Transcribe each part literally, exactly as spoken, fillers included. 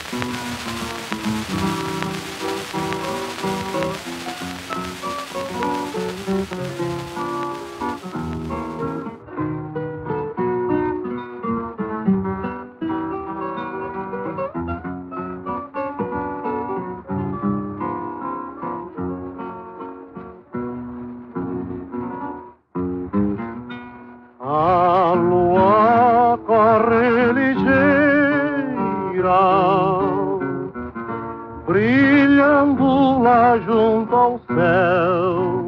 A lua corre ligeira, brilhando lá junto ao céu.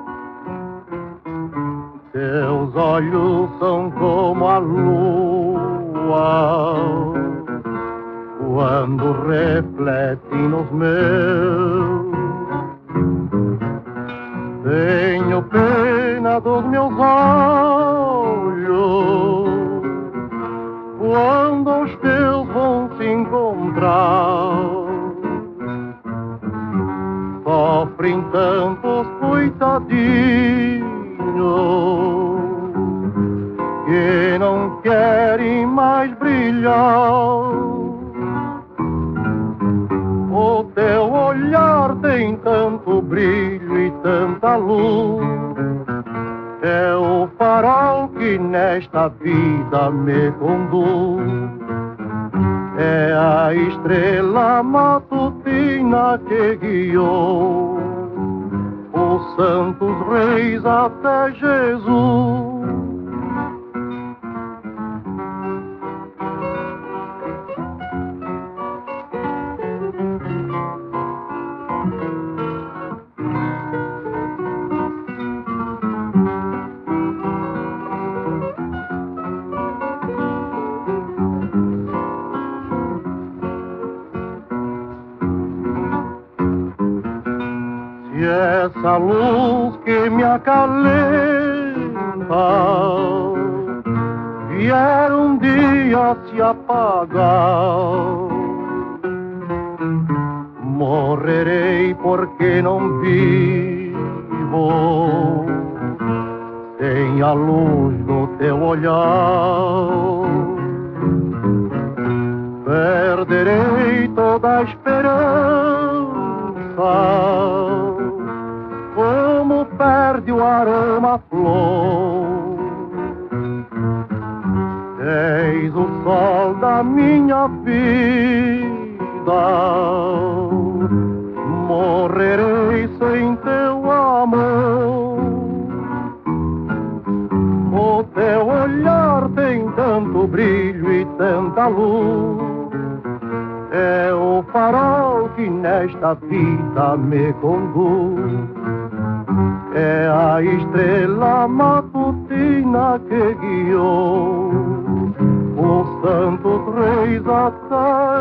Teus olhos são como a lua quando refletem nos meus. Tenho pena dos meus olhos quando os teus vão se encontrar. Sofrem tantos coitadinhos que não querem mais brilhar. O teu olhar tem tanto brilho e tanta luz, é o farol que nesta vida me conduz. É a estrela matutina que guiou os santos reis até Jesus. Se essa luz que me acalenta vier um dia se apagar, morrerei porque não vivo sem a luz do teu olhar. Perderei toda a esperança como perde o aroma a flor. És o sol da minha vida, morrerei sem teu amor. O teu olhar tem tanto brilho e tanta luz, é o farol que nesta vida me conduz. É a estrela matutina que guiou os santos reis até